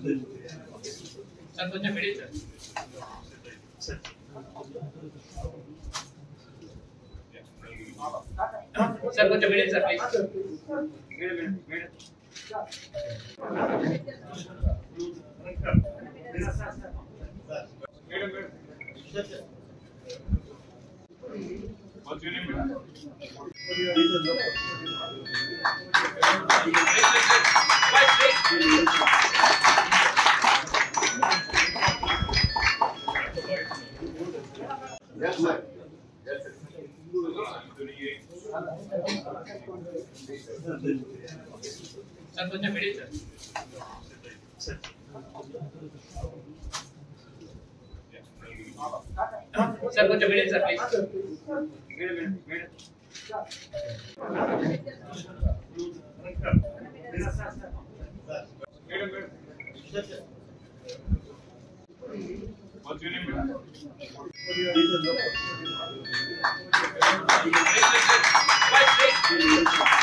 Sir కొంచెం మిడి sir sir కొంచెం మిడి సార్ Yes, sir. సార్ కొంచెం మిడి సార్ సార్ కొంచెం మిడి sir What's your name? Please